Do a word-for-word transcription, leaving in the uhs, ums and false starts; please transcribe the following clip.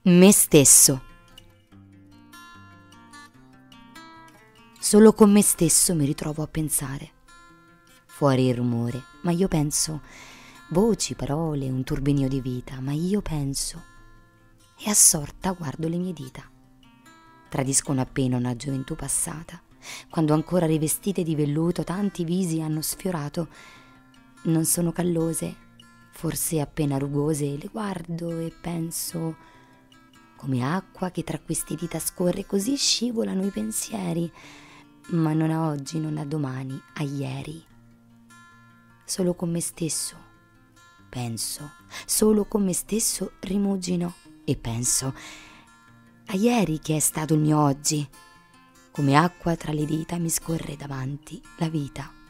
Me stesso. Solo con me stesso mi ritrovo a pensare. Fuori il rumore, ma io penso. Voci, parole, un turbinio di vita, ma io penso. E assorta guardo le mie dita. Tradiscono appena una gioventù passata, quando ancora rivestite di velluto tanti visi hanno sfiorato. Non sono callose, forse appena rugose, le guardo e penso. Come acqua che tra queste dita scorre, così scivolano i pensieri, ma non a oggi, non a domani, a ieri. Solo con me stesso penso, solo con me stesso rimugino e penso a ieri che è stato il mio oggi. Come acqua tra le dita mi scorre davanti la vita.